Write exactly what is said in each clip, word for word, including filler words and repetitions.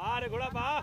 बाहर घोड़ा बाहर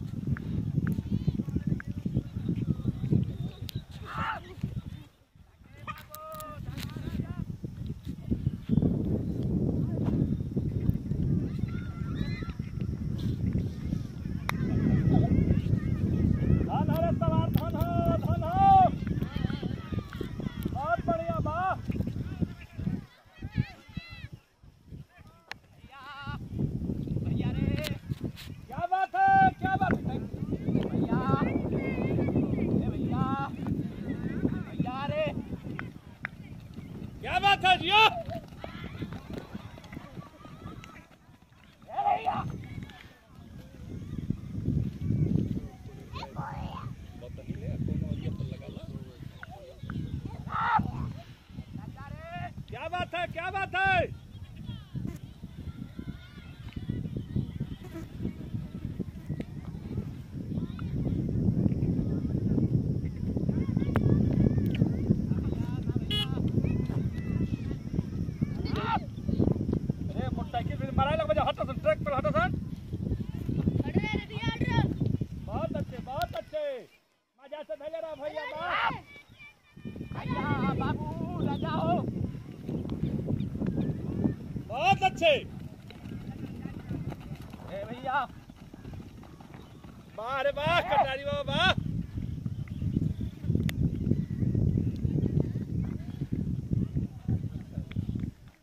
क्या बात है जिया क्या बात है क्या बात है ट्रैक पर हटो सर बहुत अच्छे बहुत अच्छे मजा से भेज रहा भैया भैया बाबू लगाओ बहुत अच्छे भैया वाह रे वाह कटारी बाबा वाह